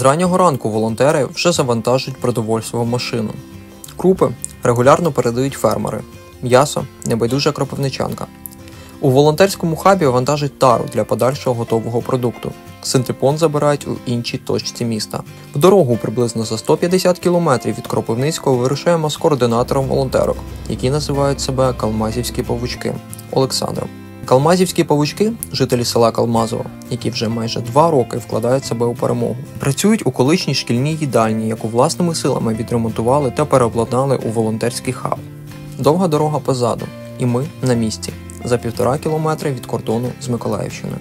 З раннього ранку волонтери вже завантажують продовольство в машину. Крупи регулярно передають фермери. М'ясо – небайдужа кропивничанка. У волонтерському хабі вантажать тару для подальшого готового продукту. Синтепон забирають у іншій точці міста. В дорогу приблизно за 150 кілометрів від Кропивницького вирушаємо з координатором волонтерок, які називають себе «Калмазівські павучки» Олександром. Калмазівські павучки – жителі села Калмазово, які вже майже 2 роки вкладають себе у перемогу. Працюють у колишній шкільній їдальні, яку власними силами відремонтували та переобладнали у волонтерський хаб. Довга дорога позаду, і ми на місці, за 1,5 кілометри від кордону з Миколаївщиною.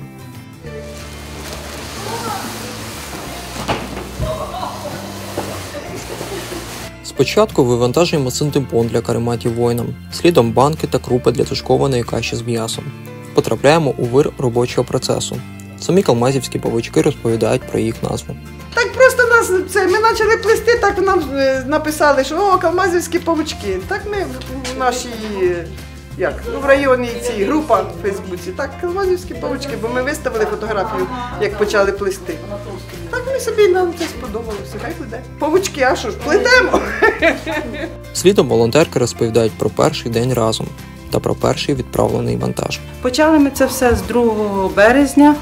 Спочатку вивантажуємо синтепон для карематів воїнам, слідом банки та крупи для тушкованої каші з м'ясом. Потрапляємо у вир робочого процесу. Самі калмазівські павучки розповідають про їх назву. Так просто ми почали плести, так нам написали, що калмазівські павучки. Так ми в нашій, в районі цій група в Фейсбуці, так калмазівські павучки, бо ми виставили фотографію, як почали плести. Так ми собі, нам це сподобалося, хай плете. Павучки, а що ж, плетемо? Слідом волонтерки розповідають про перший день разом та про перший відправлений вантаж. Почали ми це все з 2 березня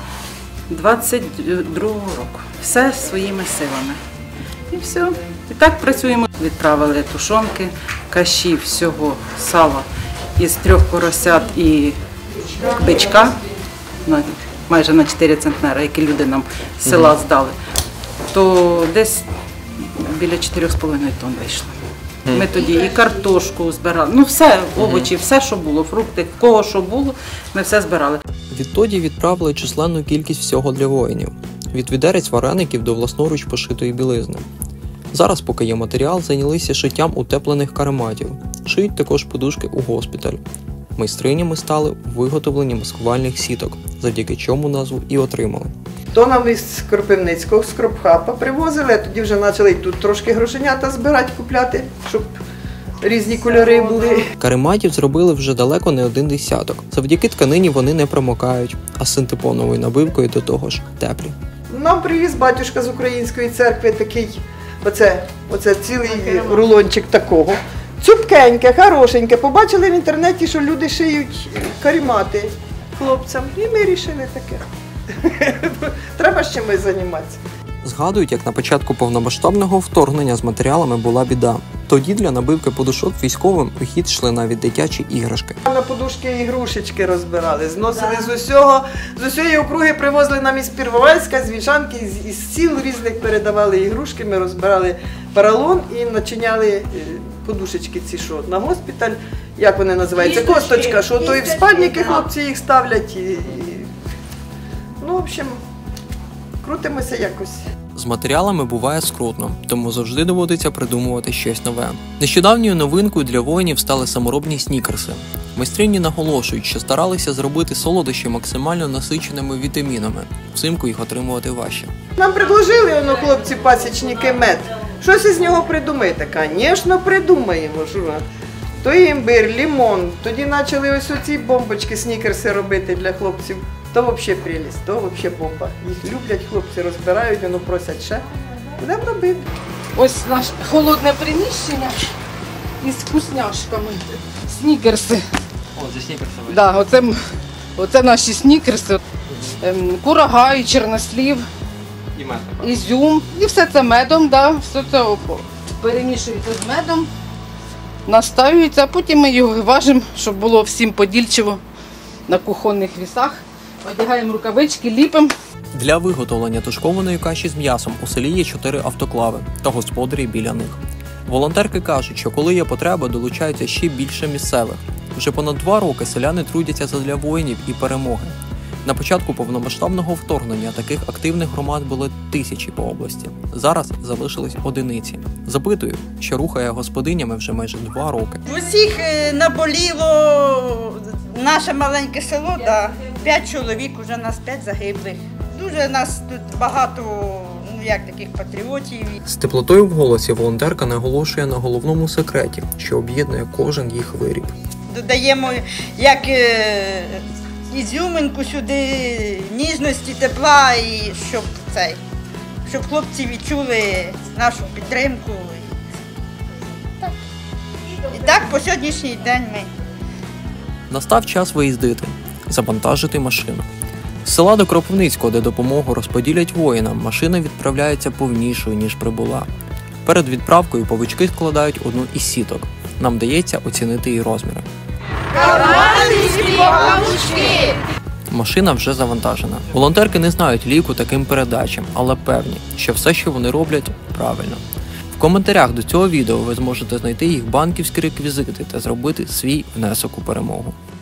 22 року. Все своїми силами. І все. І так працюємо. Відправили тушонки, каші, всього, сала із 3 поросят і бичка, майже на 4 центнери, які люди нам з села здали, то десь біля 4,5 тонн вийшло. Ми тоді і картошку збирали, все, овочі, все, що було, фрукти, в кого що було, ми все збирали. Відтоді відправили численну кількість всього для воїнів. Від відерець вареників до власноруч пошитої білизни. Зараз, поки є матеріал, зайнялися шиттям утеплених карематів. Шиють також подушки у госпіталь. Майстринями стали у виготовленні маскувальних сіток, завдяки чому назву і отримали. То нам із Кропивницького, з Кропхапа привозили, а тоді вже почали тут трошки грошенята збирати, купляти, щоб різні кольори були. Карематів зробили вже далеко не 1 десяток. Завдяки тканині вони не промокають, а з синтепоновою набивкою до того ж теплі. Нам привіз батюшка з Української церкви такий, оце цілий рулончик такого. Цупкеньке, хорошеньке. Побачили в інтернеті, що люди шиють каремати хлопцям, і ми вирішили таке. Треба з чимось займатися. Згадують, як на початку повномасштабного вторгнення з матеріалами була біда. Тоді для набивки подушок військовим у хід йшли навіть дитячі іграшки. На подушки ігрушечки розбирали, зносили з усієї округи привозили нам із Первовальська, з Вільшанки, із сіл різних передавали ігрушки, ми розбирали поролон і начиняли подушечки ці, що на госпіталь, як вони називаються, косточка, що то і в спальники хлопці їх ставлять. В общем, крутимося якось. З матеріалами буває скрутно, тому завжди доводиться придумувати щось нове. Нещодавньою новинкою для воїнів стали саморобні снікерси. Майстрині наголошують, що старалися зробити солодощі максимально насиченими вітамінами. Взимку їх отримувати важче. Нам предложили, хлопці-пасічники, мед. Щось із нього придумайте. Звісно, придумаємо. То імбир, лимон. Тоді почали ось оці бомбочки, снікерси робити для хлопців. То взагалі прелість, то взагалі бомба. Їх люблять, хлопці розбирають, просять ще. Будемо робити. Ось наше холодне приміщення із вкусняшками. Снікерси. О, це снікерси. Да, оце наші снікерси. Курага і чорнослів, ізюм. І все це медом, все це перемішується з медом, наставлюється, а потім ми його важимо, щоб було всім подільчиво на кухонних вісах. Одягаємо рукавички, ліпимо. Для виготовлення тушкованої каші з м'ясом у селі є 4 автоклави та господарі біля них. Волонтерки кажуть, що коли є потреба, долучаються ще більше місцевих. Вже понад 2 роки селяни трудяться задля воїнів і перемоги. На початку повномасштабного вторгнення таких активних громад були тисячі по області. Зараз залишились одиниці. Запитую, що рухає господинями вже майже 2 роки. Усіх наболіло наше маленьке село, 5 чоловік, уже нас 5 загиблих. Дуже нас тут багато таких патріотів. З теплотою в голосі волонтерка наголошує на головному секреті, що об'єднує кожен їх виріб. Додаємо як ізюминку сюди, ніжності, тепла, і щоб хлопці відчули нашу підтримку. І так по сьогоднішній день ми. Настав час виїздити, завантажити машину. З села до Кропивницького, де допомогу розподілять воїнам, машина відправляється повнішою, ніж прибула. Перед відправкою повички складають одну із сіток. Нам вдається оцінити її розміри. Машина вже завантажена. Волонтерки не знають ліку таким передачам, але певні, що все, що вони роблять, правильно. В коментарях до цього відео ви зможете знайти їх банківські реквізити та зробити свій внесок у перемогу.